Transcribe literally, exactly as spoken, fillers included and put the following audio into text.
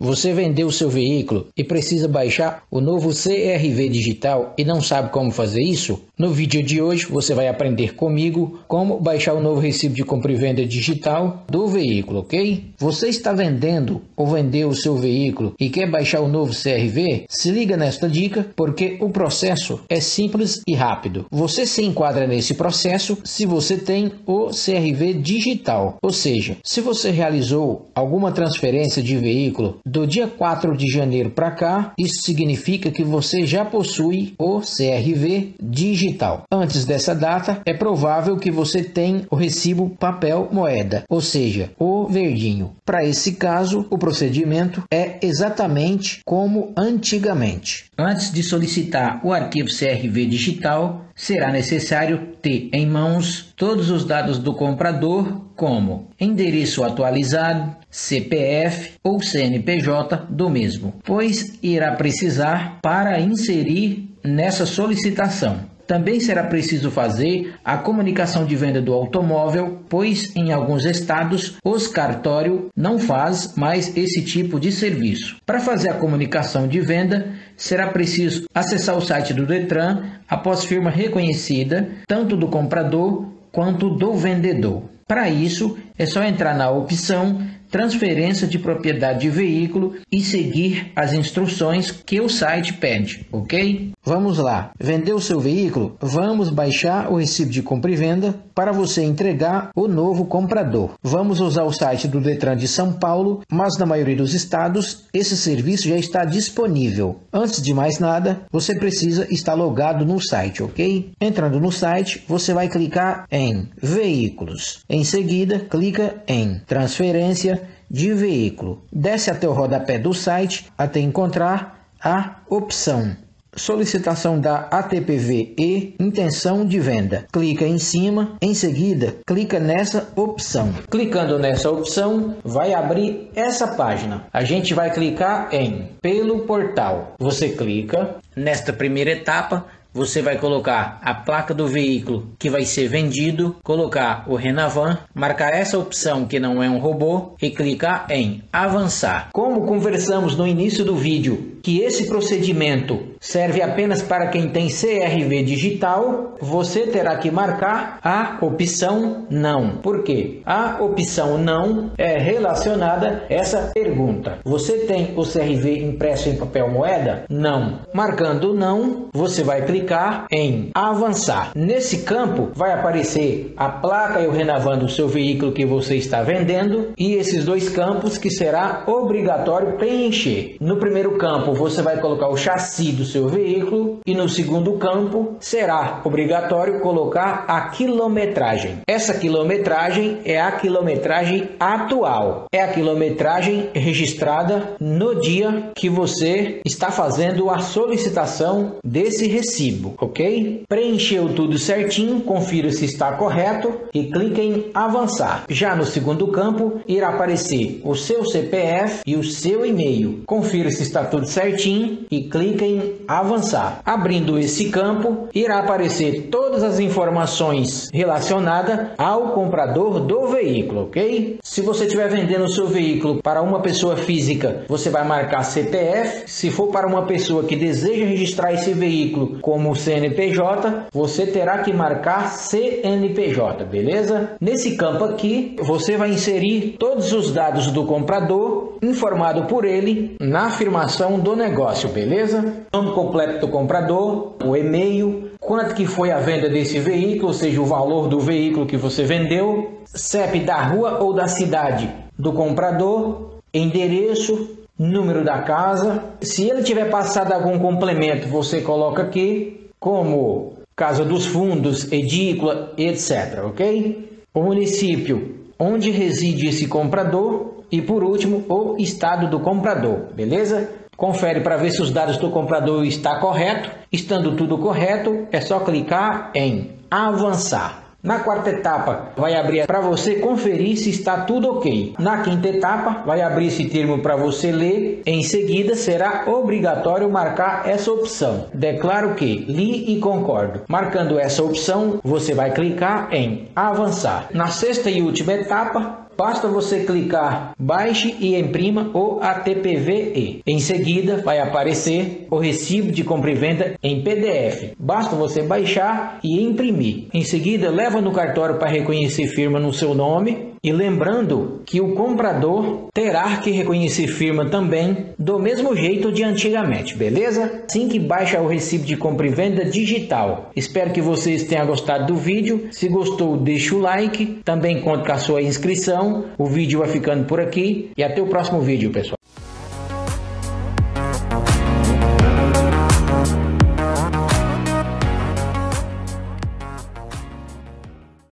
Você vendeu o seu veículo e precisa baixar o novo C R V digital e não sabe como fazer isso? No vídeo de hoje você vai aprender comigo como baixar o novo recibo de compra e venda digital do veículo, ok? Você está vendendo ou vendeu o seu veículo e quer baixar o novo C R V? Se liga nesta dica porque o processo é simples e rápido. Você se enquadra nesse processo se você tem o C R V digital, ou seja, se você realizou alguma transferência de veículo do dia quatro de janeiro para cá, isso significa que você já possui o C R V digital. Antes dessa data, é provável que você tenha o recibo papel moeda, ou seja, o verdinho. Para esse caso, o procedimento é exatamente como antigamente. Antes de solicitar o arquivo C R V digital, será necessário ter em mãos todos os dados do comprador, como endereço atualizado, C P F ou C N P J do mesmo, pois irá precisar para inserir nessa solicitação. Também será preciso fazer a comunicação de venda do automóvel, pois em alguns estados os cartórios não faz mais esse tipo de serviço. Para fazer a comunicação de venda, será preciso acessar o site do Detran após firma reconhecida, tanto do comprador quanto do vendedor. Para isso, é só entrar na opção Transferência de propriedade de veículo e seguir as instruções que o site pede, ok? Vamos lá, vendeu o seu veículo? Vamos baixar o recibo de compra e venda para você entregar o novo comprador. Vamos usar o site do Detran de São Paulo, mas na maioria dos estados esse serviço já está disponível. Antes de mais nada, você precisa estar logado no site, ok? Entrando no site, você vai clicar em Veículos. Em seguida, clica em Transferência de veículo. Desce até o rodapé do site até encontrar a opção Solicitação da A T P V e Intenção de Venda. Clica em cima, em seguida, clica nessa opção. Clicando nessa opção, vai abrir essa página. A gente vai clicar em Pelo Portal. Você clica nesta primeira etapa. Você vai colocar a placa do veículo que vai ser vendido, colocar o Renavan, marcar essa opção que não é um robô e clicar em avançar. Como conversamos no início do vídeo, que esse procedimento serve apenas para quem tem C R V digital, você terá que marcar a opção não. Por quê? A opção não é relacionada a essa pergunta. Você tem o C R V impresso em papel moeda? Não. Marcando não, você vai clicar em avançar. Nesse campo vai aparecer a placa e o Renavan do seu veículo que você está vendendo e esses dois campos que será obrigatório preencher. No primeiro campo você vai colocar o chassi do seu veículo e no segundo campo será obrigatório colocar a quilometragem. Essa quilometragem é a quilometragem atual. É a quilometragem registrada no dia que você está fazendo a solicitação desse recibo. Ok? Preencheu tudo certinho, confira se está correto e clique em avançar. Já no segundo campo irá aparecer o seu C P F e o seu e-mail. Confira se está tudo certinho e clique em avançar. Abrindo esse campo irá aparecer todas as informações relacionadas ao comprador do veículo, ok? Se você estiver vendendo o seu veículo para uma pessoa física, você vai marcar C P F. Se for para uma pessoa que deseja registrar esse veículo como o C N P J, você terá que marcar C N P J, beleza? Nesse campo aqui, você vai inserir todos os dados do comprador, informado por ele na afirmação do negócio, beleza? Nome completo do comprador, o e-mail, quanto que foi a venda desse veículo, ou seja, o valor do veículo que você vendeu, C E P da rua ou da cidade do comprador, endereço, número da casa. Se ele tiver passado algum complemento, você coloca aqui, como Casa dos Fundos, edícula, etcétera, ok? O município onde reside esse comprador e, por último, o estado do comprador, beleza? Confere para ver se os dados do comprador estão corretos. Estando tudo correto, é só clicar em avançar. Na quarta etapa, vai abrir para você conferir se está tudo ok. Na quinta etapa, vai abrir esse termo para você ler. Em seguida, será obrigatório marcar essa opção. Declaro que li e concordo. Marcando essa opção, você vai clicar em avançar. Na sexta e última etapa, Basta você clicar baixe e imprima o A T P V E. Em seguida vai aparecer o recibo de compra e venda em P D F. Basta você baixar e imprimir. Em seguida leva no cartório para reconhecer firma no seu nome. E lembrando que o comprador terá que reconhecer firma também do mesmo jeito de antigamente, beleza? Assim que baixa o recibo de compra e venda digital. Espero que vocês tenham gostado do vídeo. Se gostou, deixa o like. Também conto com a sua inscrição. O vídeo vai ficando por aqui e até o próximo vídeo, pessoal.